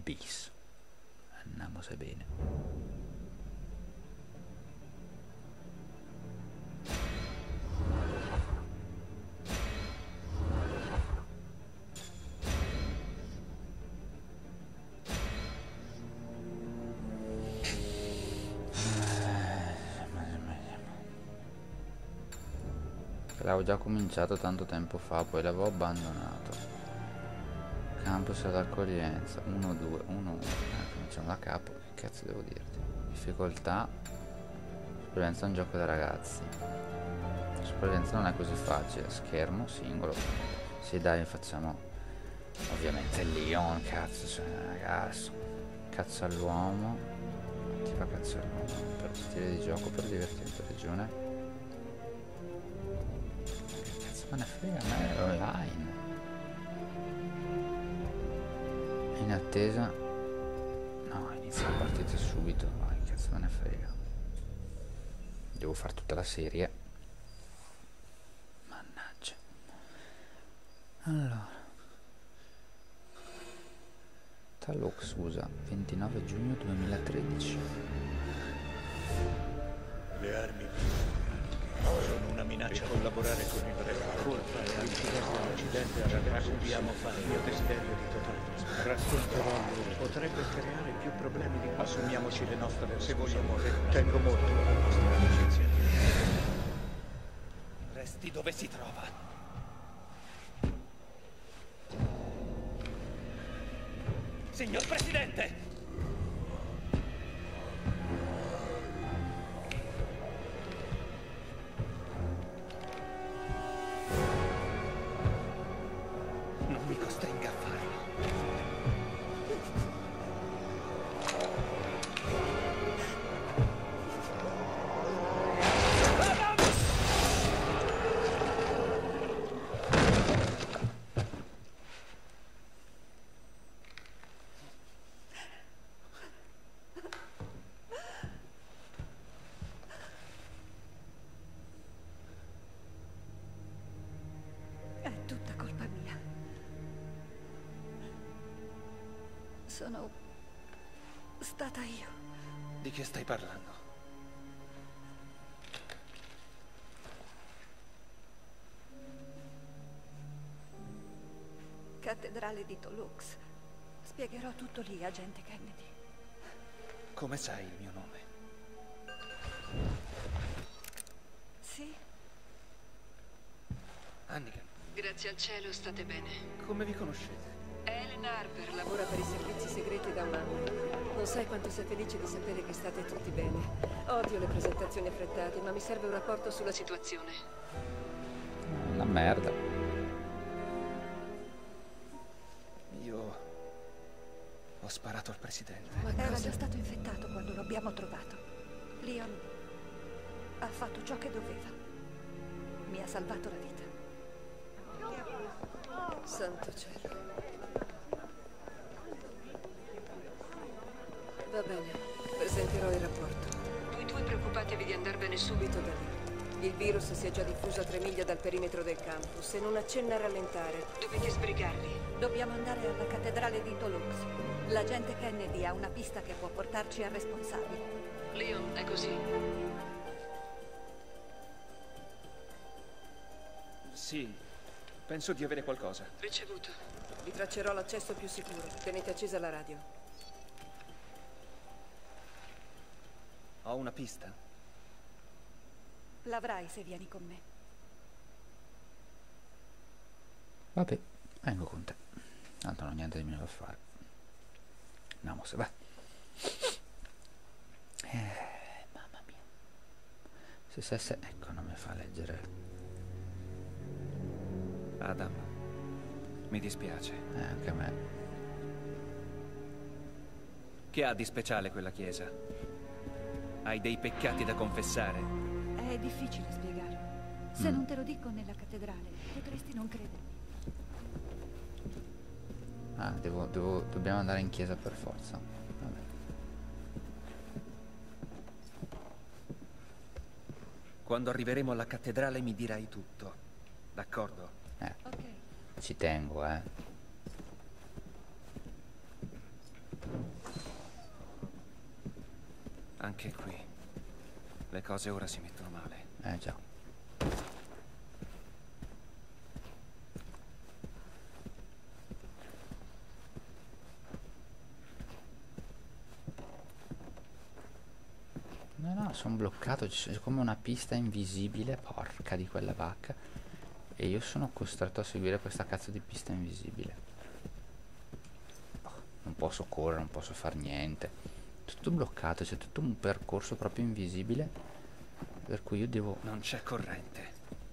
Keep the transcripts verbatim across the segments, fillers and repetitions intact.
bis. Andiamo se bene. L'avevo già cominciato tanto tempo fa, poi l'avevo abbandonato. Campus all'accoglienza uno due uno uno. Eh, cominciamo da capo. Che cazzo devo dirti? Difficoltà. Sopravvivenza è un gioco da ragazzi. Sopravvivenza non è così facile. Schermo singolo. Sì, dai, facciamo ovviamente Leon. Cazzo, cioè, ragazzo. Cazzo all'uomo. Attiva cazzo all'uomo. Per stile di gioco, per divertimento, regione. Me ne frega, a me è online. In attesa. No, inizia la partita subito. Vai, cazzo me ne frega. Devo fare tutta la serie. Mannaggia. Allora. Talux usa ventinove giugno duemilatredici. Le armi sono una minaccia. E collaborare con il re. Colpa e l'incidente dobbiamo fare il mio desiderio di totale. Racconterò loro. Potrebbe creare più problemi di questo. Assumiamoci le nostre responsabilità. Tengo molto alla nostra amicizia. Resti dove si trova. Signor Presidente! Sono stata io. Di che stai parlando? Cattedrale di Tolux. Spiegherò tutto lì, agente Kennedy. Come sai il mio nome? Sì? Hannigan. Grazie al cielo state bene. Come vi conoscete? Helen Harper lavora per i servizi segreti da un anno. Non sai quanto sia felice di sapere che state tutti bene. Odio le presentazioni affrettate, ma mi serve un rapporto sulla situazione. Una merda. Io ho sparato al presidente. Ma era già stato infettato quando lo abbiamo trovato. Leon ha fatto ciò che doveva. Mi ha salvato la vita. Santo cielo. Va bene, presenterò il rapporto. Voi due preoccupatevi di andarvene subito da lì. Il virus si è già diffuso a tre miglia dal perimetro del campus e non accenna a rallentare. Dovete sbrigarli. Dobbiamo andare alla cattedrale di Tolux. L'agente Kennedy ha una pista che può portarci al responsabile. Leon, è così? Sì, penso di avere qualcosa. Ricevuto. Vi traccerò l'accesso più sicuro. Tenete accesa la radio. Ho una pista. L'avrai se vieni con me. Vabbè, vengo con te. Tanto non ho niente di meno da fare. Andiamo se va. Eh, mamma mia. Se se se, ecco, non mi fa leggere. Adam, mi dispiace. Eh, anche a me. Che ha di speciale quella chiesa? Hai dei peccati da confessare? È difficile spiegarlo. Se Mm. non te lo dico nella cattedrale, potresti non credermi. Ah, devo, devo, dobbiamo andare in chiesa per forza. Vabbè. Quando arriveremo alla cattedrale mi dirai tutto. D'accordo? Eh, Ok. ci tengo, eh. Anche qui. Le cose ora si mettono male. Eh già. No, no, sono bloccato, c'è come una pista invisibile, porca di quella vacca. E io sono costretto a seguire questa cazzo di pista invisibile. Oh, non posso correre, non posso fare niente. Tutto bloccato, c'è tutto un percorso proprio invisibile. Per cui io devo... Non c'è corrente.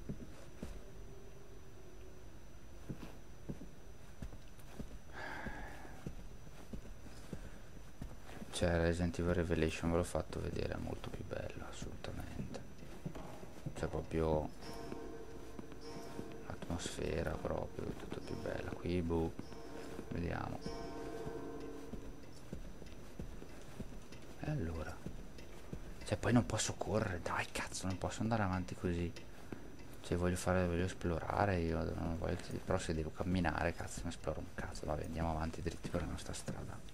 Cioè Resident Evil Revelation ve l'ho fatto vedere, è molto più bello, assolutamente. Cioè proprio l'atmosfera proprio, tutto più bella. Qui boh, vediamo. E allora? Cioè poi non posso correre, dai cazzo, non posso andare avanti così. Cioè voglio fare, voglio esplorare io, non voglio, però se devo camminare, cazzo, non esploro un cazzo. Vabbè, andiamo avanti dritti per la nostra strada.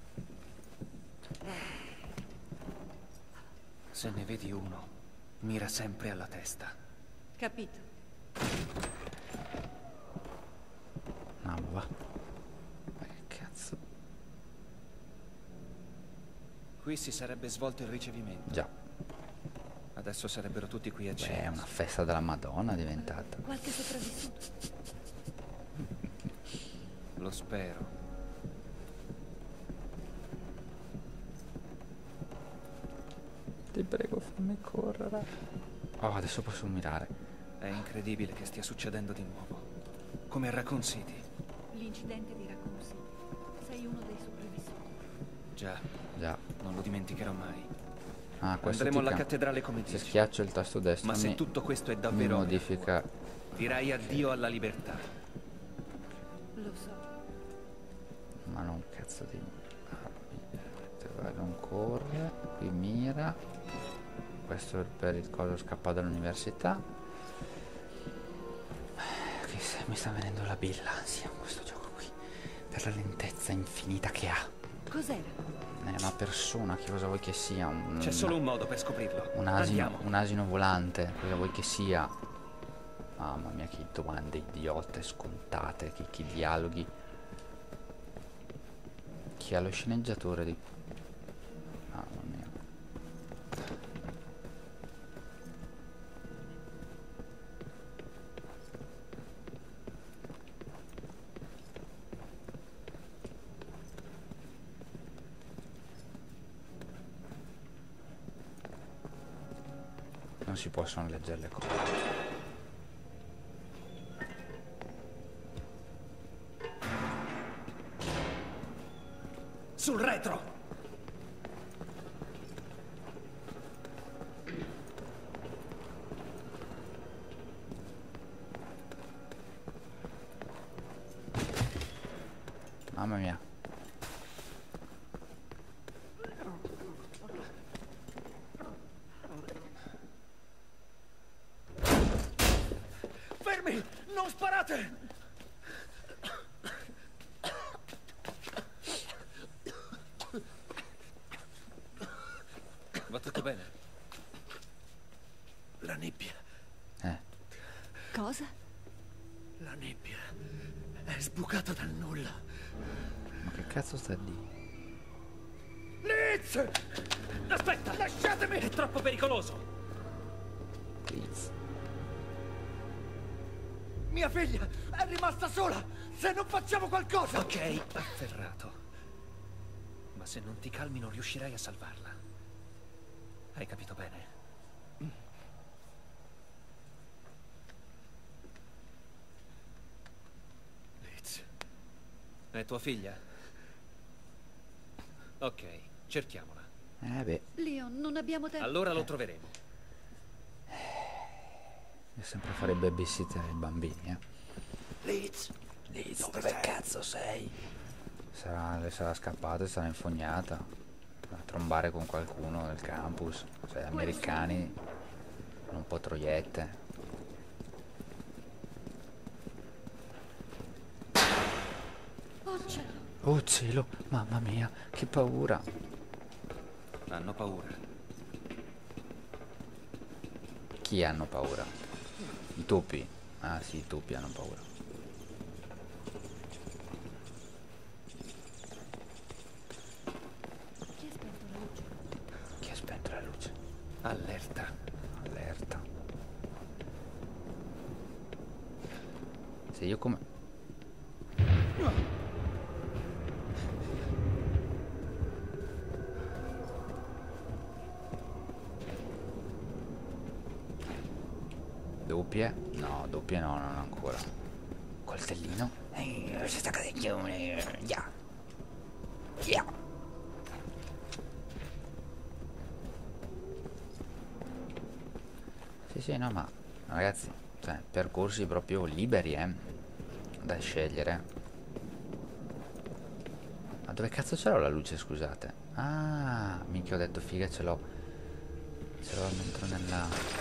Se ne vedi uno, mira sempre alla testa. Capito. No, ma va. Ma che cazzo? Qui si sarebbe svolto il ricevimento. Già. Adesso sarebbero tutti qui a Beh, cena. è una festa della Madonna diventata. Qualche sopravvissuto? Lo spero. Ti prego, fammi correre. Oh, adesso posso mirare. È incredibile che stia succedendo di nuovo. Come a Raccoon City. L'incidente di Raccoon City. Sei uno dei sopravvissuti. Già, Già. non lo dimenticherò mai. Ah, questo Andremo alla ti cam- cattedrale come Se dici. schiaccio il tasto destro Ma se mi, tutto questo è mi davvero vero, modifica. dirai addio alla libertà. Lo so. Ma non cazzo di armi. Non corre. Qui mira. Questo è per il coso scappato dall'università. Che se mi sta venendo la bill'ansia questo gioco qui. Per la lentezza infinita che ha. Cos'era? È una persona, che cosa vuoi che sia? Un, C'è solo un modo per scoprirlo. un asino, Andiamo. un asino volante, cosa vuoi che sia? Mamma mia, che domande idiote, scontate, che, che dialoghi. Chi ha lo sceneggiatore di... Mamma mia. Non si possono leggere le cose. Sul retro! Mamma mia. Fermi! Non sparate! Va tutto bene? La nebbia, Eh. Cosa? la nebbia è sbucata dal nulla. Ma che cazzo sta di? Liz! Aspetta! Lasciatemi! È troppo pericoloso! Liz. Mia figlia è rimasta sola! Se non facciamo qualcosa! Ok, afferrato. Ma se non ti calmi non riuscirai a salvarla. Hai capito bene? Liz, È tua figlia? Ok, cerchiamola. Eh beh, Leon, non abbiamo tempo. Allora lo troveremo. io sempre fare babysitter ai bambini, eh. Liz, Liz, dove dove sei? cazzo sei? Sarà, le sarà scappata e sarà infognata a trombare con qualcuno del campus. Cioè, americani, un po' troiette. Oh cielo. Oh cielo, mamma mia, che paura. Hanno paura. Chi hanno paura? I topi. Ah sì, i topi hanno paura. Chi ha spento la luce? Chi ha spento la luce? Allerta. Allerta. Se io come... Doppie? No, doppie no, non ancora. Coltellino? Ehi, si sta cadendo. Yeah. Yeah. Sì, sì, no, ma ragazzi, cioè, percorsi proprio liberi, eh, da scegliere. Ma dove cazzo ce l'ho la luce, scusate? Ah, minchia, ho detto figa, ce l'ho. Ce l'ho dentro nella...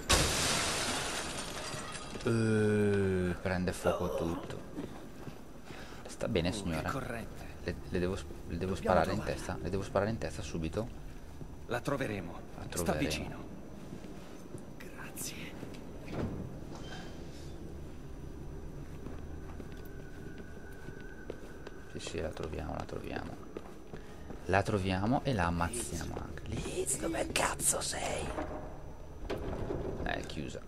Uh, prende fuoco tutto. Sta bene, signora? Corrente. Le, le devo, le devo sparare in testa? Le devo sparare in testa subito? La troveremo. La Sta troveremo. vicino. Grazie. Sì, sì, la troviamo, la troviamo. La troviamo e la ammazziamo anche. Liz, dove cazzo sei? Eh, è chiusa.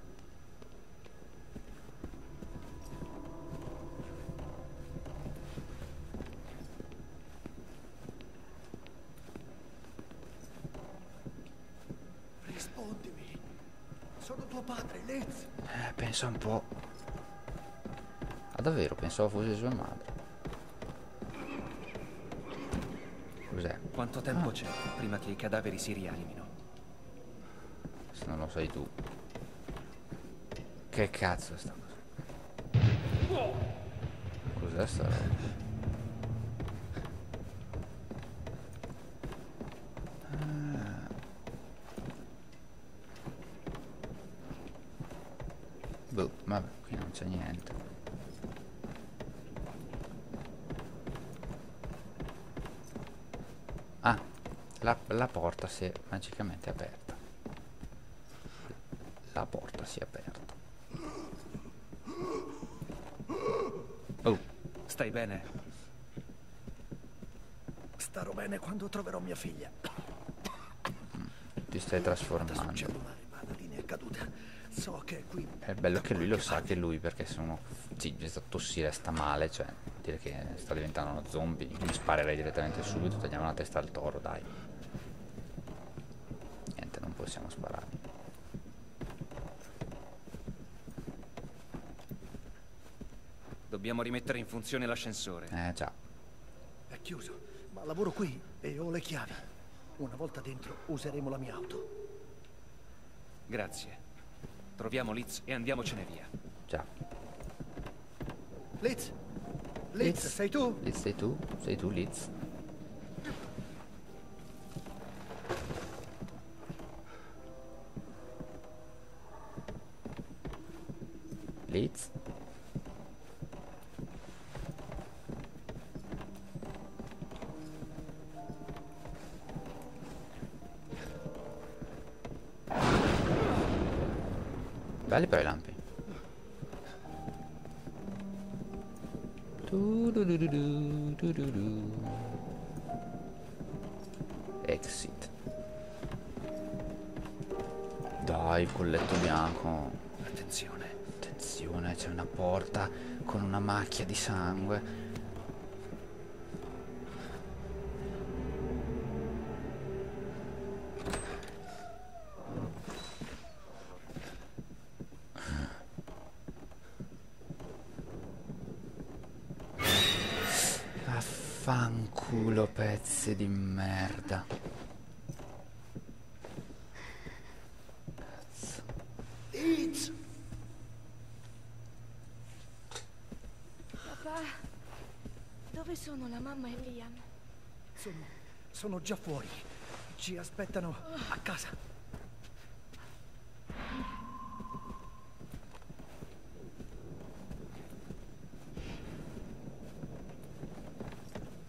Rispondimi. Sono tuo padre, Liz. Eh, pensa un po'. Ah, davvero, pensavo fosse sua madre. Cos'è? Quanto tempo Ah. c'è prima che i cadaveri si rianimino? Se non lo sai tu. Che cazzo è sta cosa? Cos'è sta roba? Ah. Boh, vabbè, qui non c'è niente. Ah, la, la porta si è magicamente aperta. La porta si è aperta. Oh, Stai bene? Starò bene quando troverò mia figlia. ti stai trasformando. Sul cellulare, ma la linea è caduta. So che è qui. È bello che lui lo sa che lui, perché se uno si inizia a tossire sta male, cioè vuol dire che sta diventando uno zombie. Mi sparerei direttamente subito, tagliamo la testa al toro, dai. Niente, non possiamo sparare. Dobbiamo rimettere in funzione l'ascensore. Eh già. È chiuso, ma lavoro qui e ho le chiavi. Una volta dentro useremo la mia auto. Grazie. Troviamo Liz e andiamocene via. Già. Liz? Liz, sei tu? Liz, sei tu? Sei tu, Liz? Liz? Belli però i lampi. Du-du-du-du-du, du-du-du. Exit. Dai, il colletto bianco. Attenzione. Attenzione, c'è una porta con una macchia di sangue. Vaffanculo, pezzi di merda. Cazzo. Liz! Papà, dove sono la mamma e Liam? Sono, sono già fuori. Ci aspettano a casa.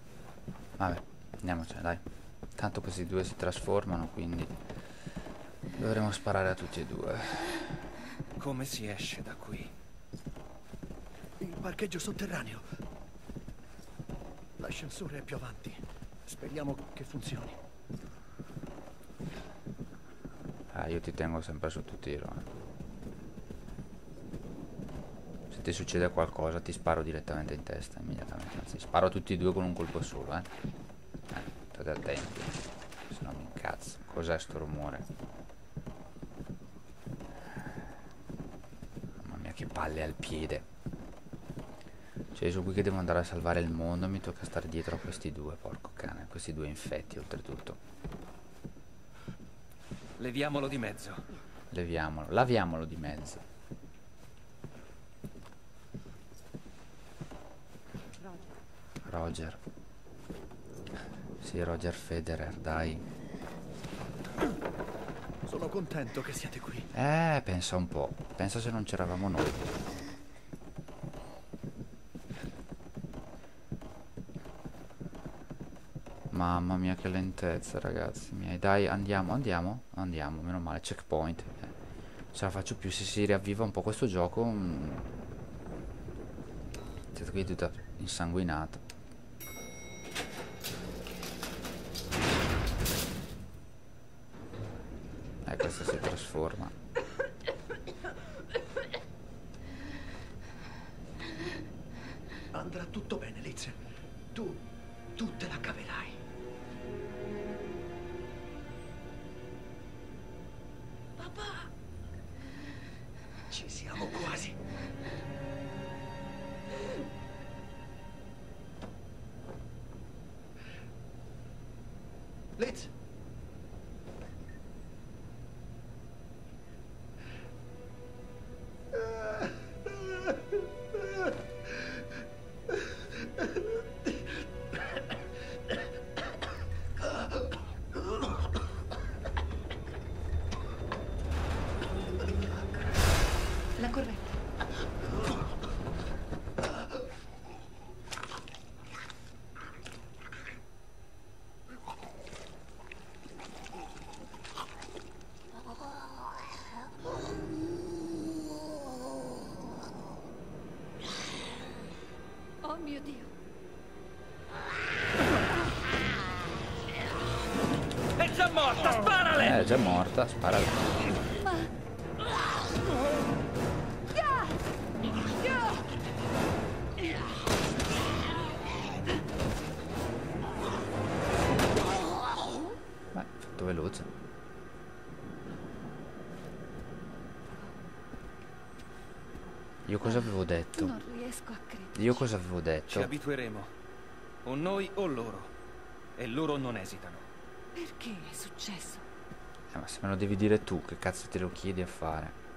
Vabbè, andiamocene, dai. Tanto questi due si trasformano, quindi Dovremmo sparare a tutti e due. Come si esce da qui? Il parcheggio sotterraneo. L'ascensore è più avanti. Speriamo che funzioni. Ah, io ti tengo sempre sotto tiro. Eh. Se ti succede qualcosa ti sparo direttamente in testa, immediatamente. Anzi, sparo a tutti e due con un colpo solo, eh. Eh, state attenti. Se no mi incazzo. Cos'è sto rumore? Mamma mia, che palle al piede. Cioè, io sono qui che devo andare a salvare il mondo e mi tocca stare dietro a questi due, porco cane. Questi due infetti, oltretutto. Leviamolo di mezzo. Leviamolo, laviamolo di mezzo. Roger. Sì, Roger Federer, dai. Sono contento che siate qui. Eh, pensa un po'. Pensa se non c'eravamo noi. Mamma mia, che lentezza, ragazzi miei. Dai, andiamo, andiamo, andiamo. Meno male, checkpoint. Eh, ce la faccio più. Se si riavviva un po' questo gioco. Mm, siete qui tutta insanguinata. Eh, questa si trasforma. Andrà tutto bene, Liz. Tu, tu te la caverai. Papà! Ci siamo quasi. Liz! La corrente. Oh mio Dio. È già morta, sparale! Eh, è già morta, spara. Ma... Beh, fatto veloce. Io cosa avevo detto? Non riesco a credere. Io cosa avevo Ci detto? abitueremo. O noi o loro. E loro non esitano. Perché è successo? Eh, ma se me lo devi dire tu, che cazzo te lo chiedi a fare?